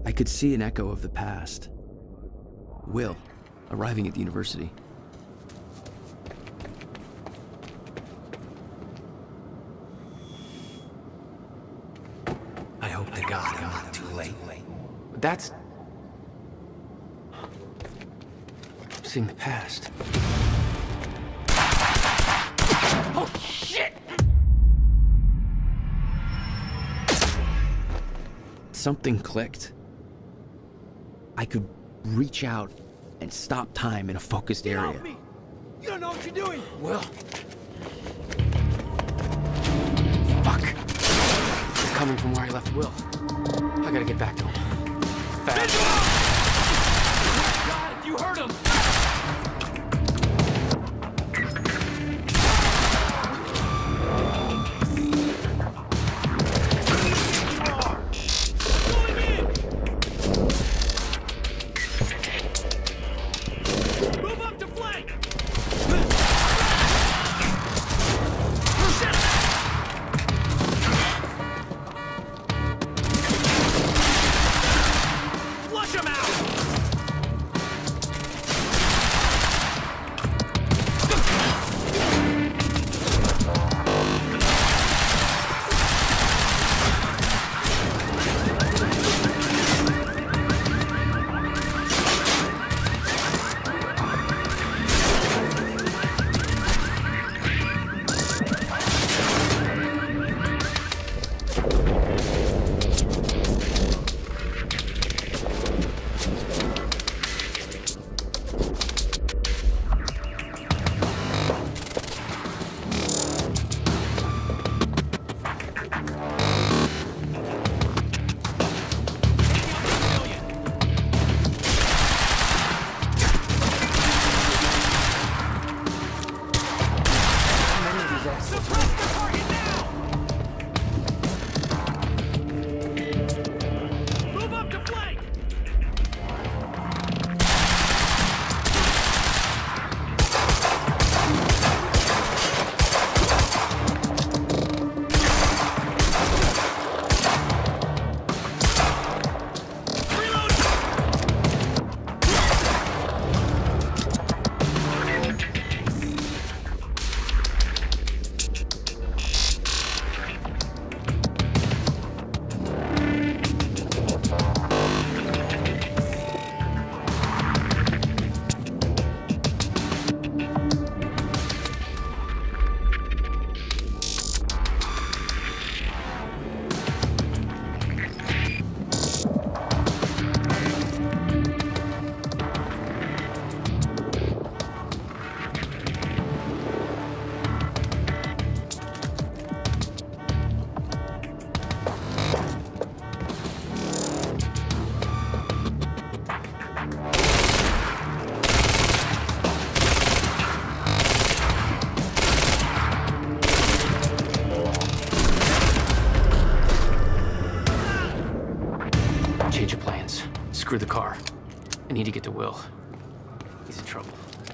I could see an echo of the past. Will, arriving at the university. I hope to God I'm not too late. That's... seeing the past. Oh, shit! Something clicked. I could reach out and stop time in a focused area. Help me! You don't know what you're doing! Will. Fuck. They're coming from where I left Will. I gotta get back to him. Fast. God, you heard him! Change of plans. Screw the car. I need to get to Will. He's in trouble.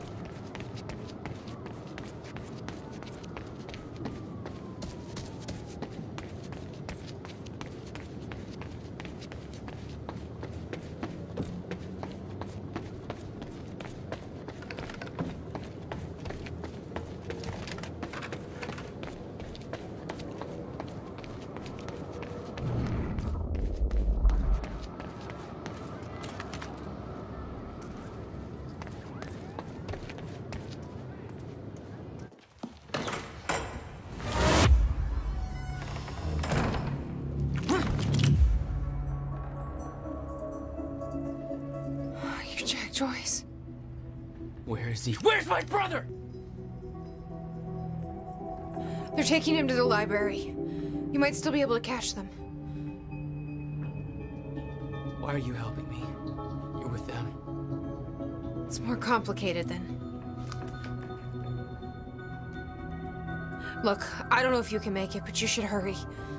Joyce. Where is he? Where's my brother? They're taking him to the library. You might still be able to catch them. Why are you helping me? You're with them. It's more complicated than... Look, I don't know if you can make it, but you should hurry.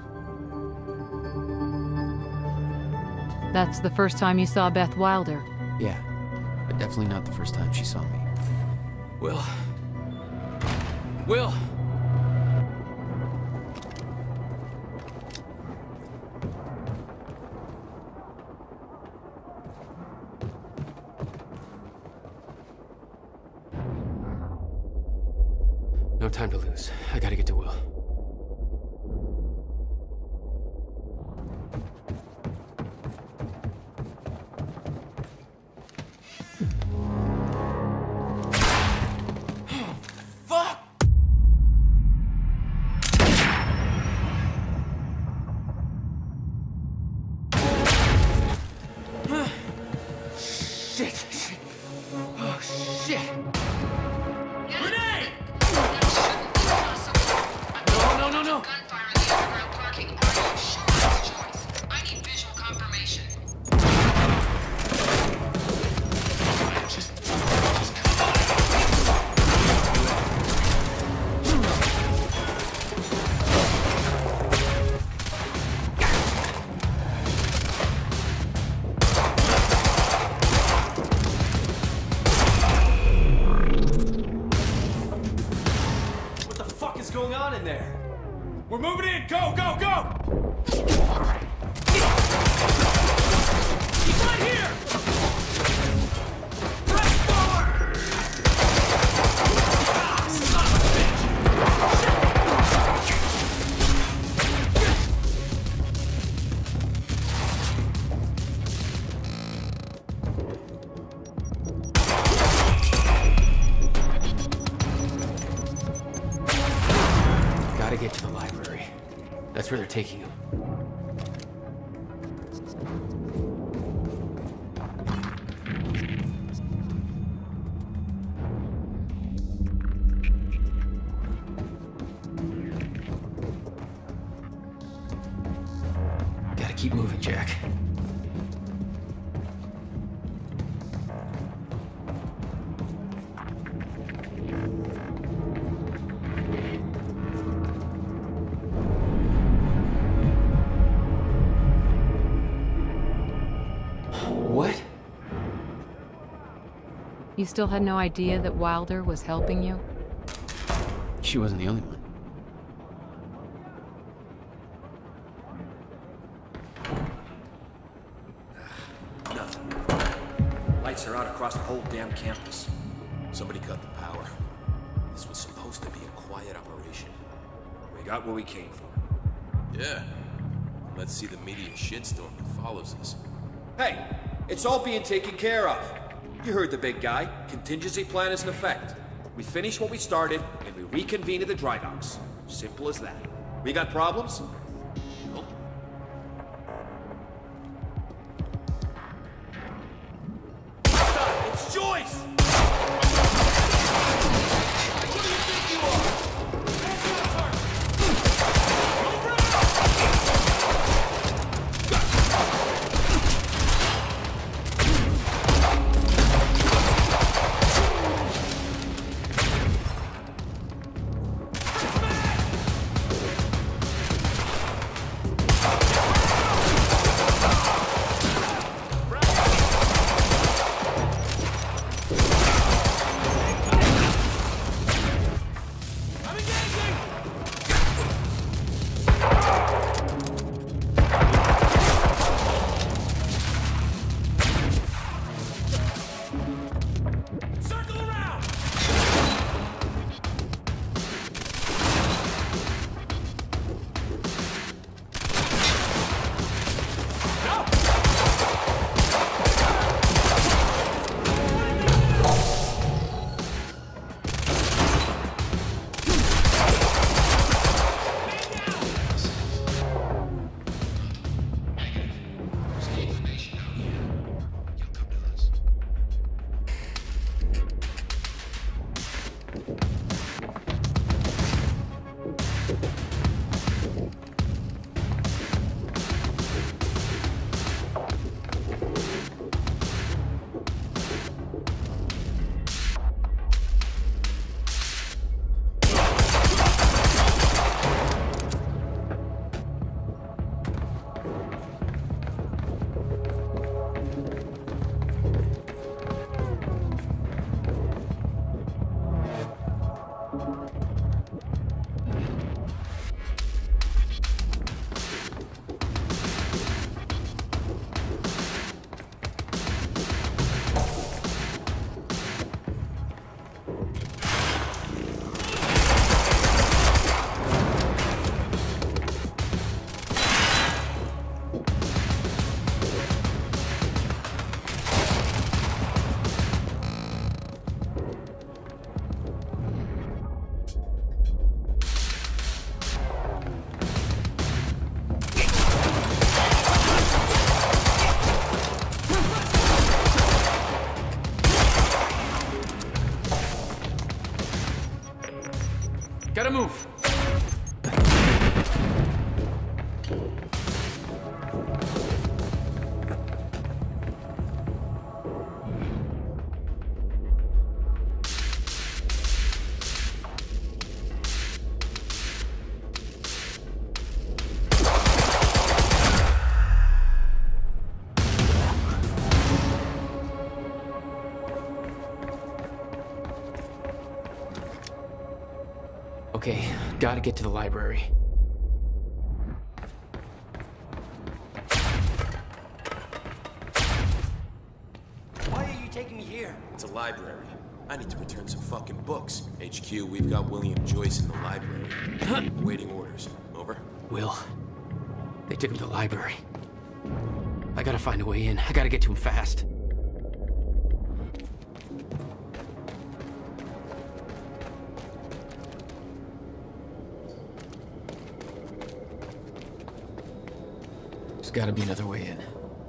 That's the first time you saw Beth Wilder. Yeah, but definitely not the first time she saw me. Will. Will! time to lose. I gotta get to Will. Fuck! Shit! Oh, shit! Grenade! No! Gunfire in the underground parking. Are you sure it's Joyce? I need visual confirmation. What the fuck is going on in there? We're moving in! Go! He's right here! Press forward! Ah, son of a bitch! Gotta get to the library. That's where they're taking him. Gotta keep moving, Jack. What? You still had no idea that Wilder was helping you? She wasn't the only one. Nothing. Lights are out across the whole damn campus. Somebody cut the power. This was supposed to be a quiet operation. We got what we came for. Yeah. Let's see the media shitstorm that follows us. Hey, it's all being taken care of. You heard the big guy. Contingency plan is in effect. We finish what we started, and we reconvene at the dry docks. Simple as that. We got problems? Nope. It's Joyce! Who do you think you are? Answer her! Over! Gotta move. Okay, gotta get to the library. Why are you taking me here? It's a library. I need to return some fucking books. HQ, we've got William Joyce in the library. Waiting orders. Over? Will, they took him to the library. I gotta find a way in. I gotta get to him fast. There's gotta be another way in.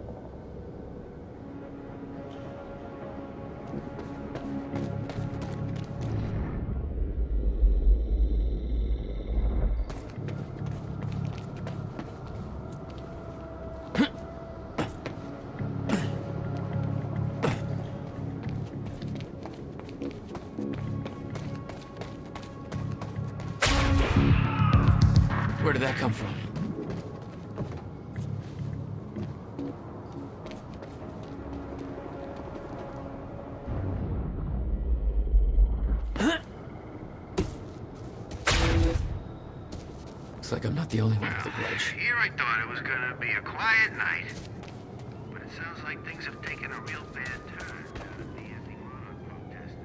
Where did that come from? Looks like I'm not the only one with a grudge. Here I thought it was gonna be a quiet night. But it sounds like things have taken a real bad turn. The anti-monarch protest.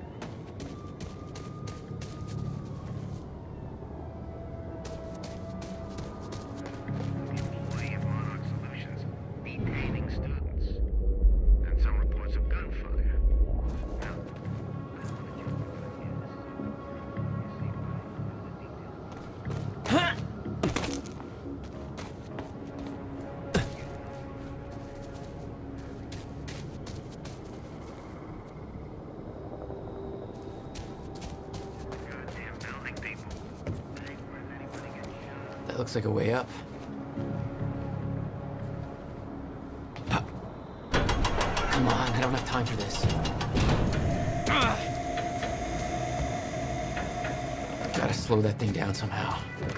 Employee of Monarch Solutions detaining students. And some reports of gunfire. Now, goddamn building people. Hey, where did anybody get shot? That looks like a way up. Come on, I don't have time for this. Gotta slow that thing down somehow.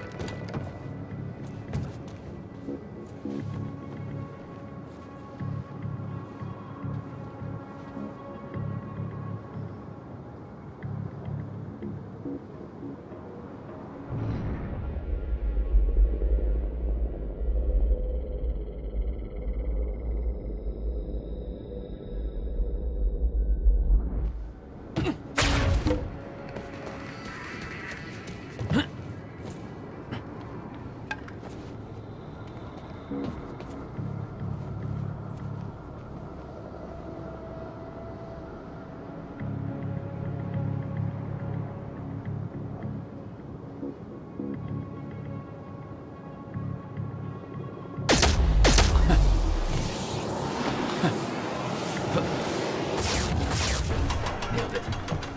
Nailed it.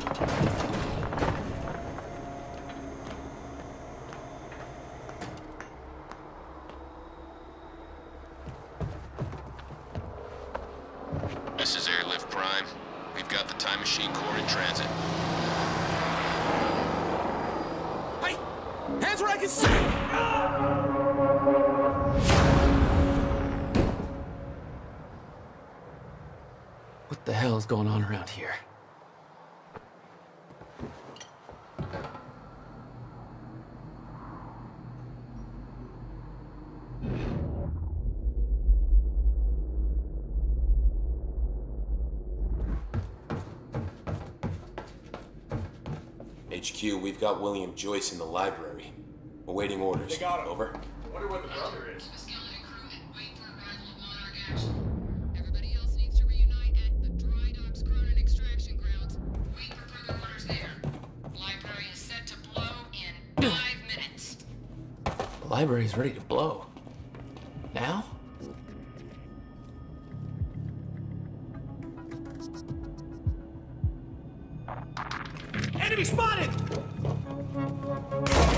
This is Airlift Prime. We've got the Time Machine Core in transit. Hey! Hands where I can see! What the hell is going on around here? HQ, we've got William Joyce in the library. Awaiting orders. They got him. Over? Wonder what the brother is. The skeleton crew and wait for arrival of Monarch action. Everybody else needs to reunite at the Dry Docks Cronin extraction grounds. Wait for further orders there. Library is set to blow in 5 minutes. The library's ready to blow. Now? Enemy spotted!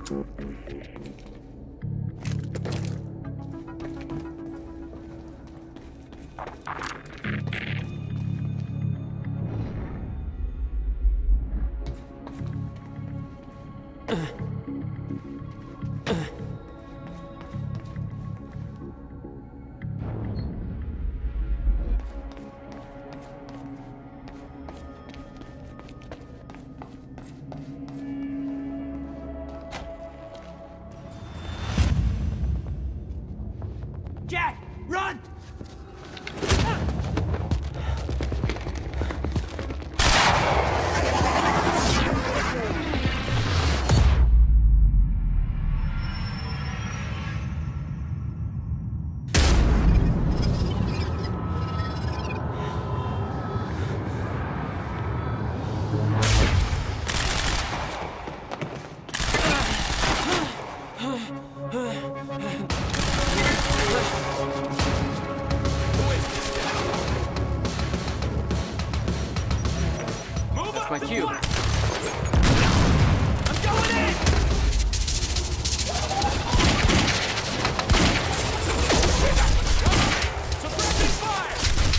Jack, run! That's my cue. I'm going in! Suppressing fire!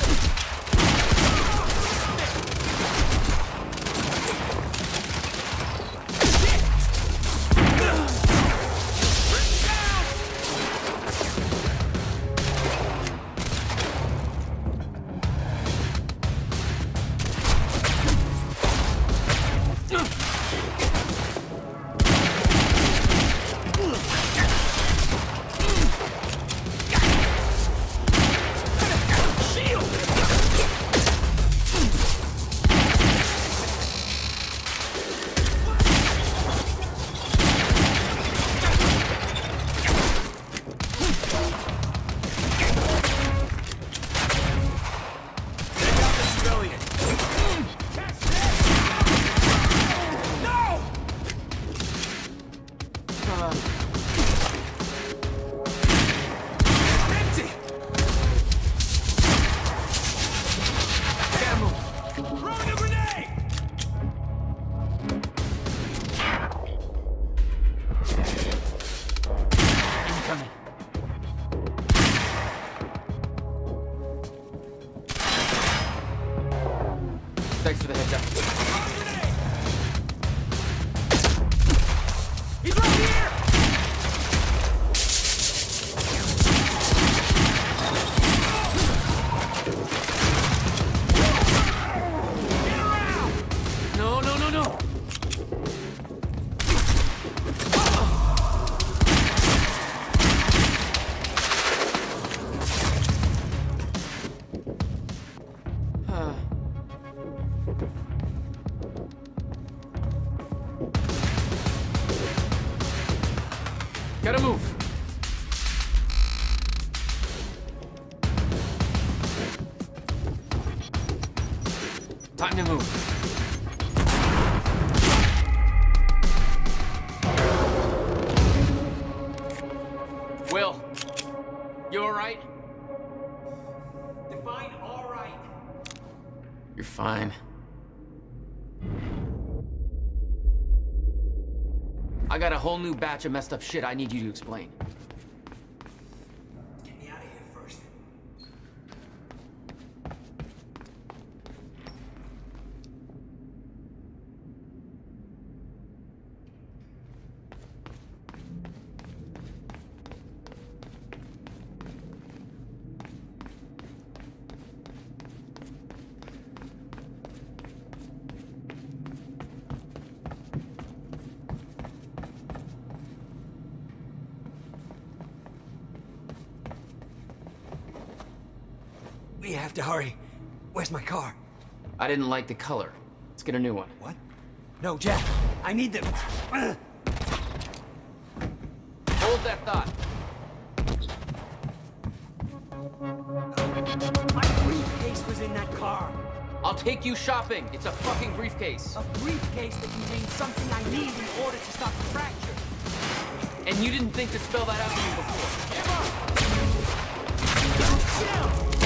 Thanks for the heads up. He's right here! Get around! No, no, no, no! Gotta move. Time to move. Will, you all right? Define all right. You're fine. I got a whole new batch of messed up shit I need you to explain. Get me out of here first. We have to hurry. Where's my car? I didn't like the color. Let's get a new one. What? No, Jack. I need them. Hold that thought. My briefcase was in that car. I'll take you shopping. It's a fucking briefcase. A briefcase that contains something I need in order to stop the fracture. And you didn't think to spell that out to me before. Chill!